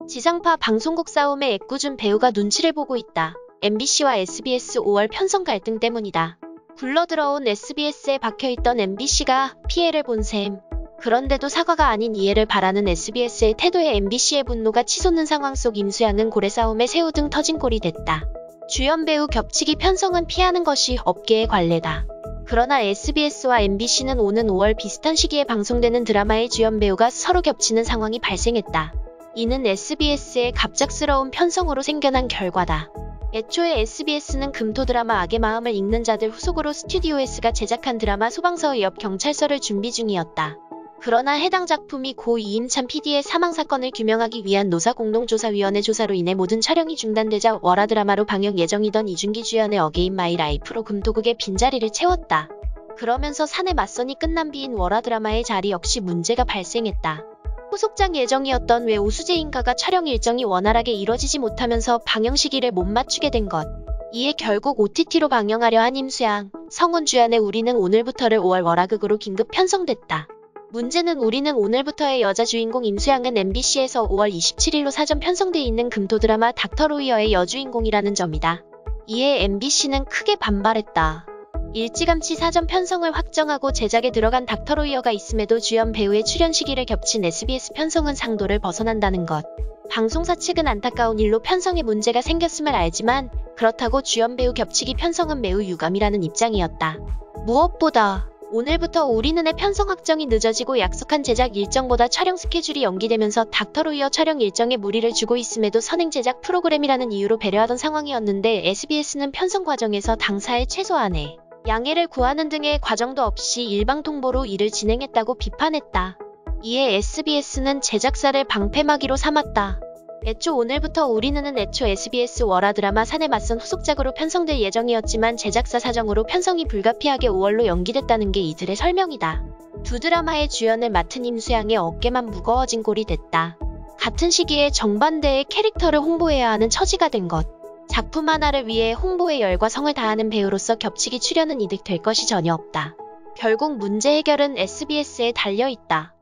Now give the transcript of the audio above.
지상파 방송국 싸움에 애꿎은 배우가 눈치를 보고 있다. MBC와 SBS 5월 편성 갈등 때문이다. 굴러들어온 SBS에 박혀있던 MBC가 피해를 본 셈. 그런데도 사과가 아닌 이해를 바라는 SBS의 태도에 MBC의 분노가 치솟는 상황 속 임수양은 고래 싸움에 새우 등 터진 꼴이 됐다. 주연 배우 겹치기 편성은 피하는 것이 업계의 관례다. 그러나 SBS와 MBC는 오는 5월 비슷한 시기에 방송되는 드라마의 주연 배우가 서로 겹치는 상황이 발생했다. 이는 SBS의 갑작스러운 편성으로 생겨난 결과다. 애초에 SBS는 금토 드라마 악의 마음을 읽는 자들 후속으로 스튜디오 S가 제작한 드라마 소방서 옆 경찰서를 준비 중이었다. 그러나 해당 작품이 고 이임찬 PD의 사망사건을 규명하기 위한 노사공동조사위원회 조사로 인해 모든 촬영이 중단되자 월화드라마로 방영 예정이던 이준기 주연의 어게인 마이 라이프로 금토극의 빈자리를 채웠다. 그러면서 산의 맞선이 끝난 뒤인 월화드라마의 자리 역시 문제가 발생했다. 후속작 예정이었던 왜 오수재인가가 촬영 일정이 원활하게 이뤄지지 못하면서 방영 시기를 못 맞추게 된 것. 이에 결국 OTT로 방영하려 한 임수양, 성훈 주연의 우리는 오늘부터를 5월 월화극으로 긴급 편성됐다. 문제는 우리는 오늘부터의 여자 주인공 임수양은 MBC에서 5월 27일로 사전 편성돼 있는 금토 드라마 닥터 로이어의 여주인공이라는 점이다. 이에 MBC는 크게 반발했다. 일찌감치 사전 편성을 확정하고 제작에 들어간 닥터 로이어가 있음에도 주연 배우의 출연 시기를 겹친 SBS 편성은 상도를 벗어난다는 것. 방송사 측은 안타까운 일로 편성에 문제가 생겼음을 알지만 그렇다고 주연 배우 겹치기 편성은 매우 유감이라는 입장이었다. 무엇보다 오늘부터 우리는의 편성 확정이 늦어지고 약속한 제작 일정보다 촬영 스케줄이 연기되면서 닥터 로이어 촬영 일정에 무리를 주고 있음에도 선행 제작 프로그램이라는 이유로 배려하던 상황이었는데 SBS는 편성 과정에서 당사에 최소한의 양해를 구하는 등의 과정도 없이 일방 통보로 일을 진행했다고 비판했다. 이에 SBS는 제작사를 방패막이로 삼았다. 애초 오늘부터 우리는 애초 SBS 월화드라마 산에 맞선 후속작으로 편성될 예정이었지만 제작사 사정으로 편성이 불가피하게 5월로 연기됐다는 게 이들의 설명이다. 두 드라마의 주연을 맡은 임수양의 어깨만 무거워진 꼴이 됐다. 같은 시기에 정반대의 캐릭터를 홍보해야 하는 처지가 된 것. 작품 하나를 위해 홍보에 열과 성을 다하는 배우로서 겹치기 출연은 이득될 것이 전혀 없다. 결국 문제 해결은 SBS에 달려있다.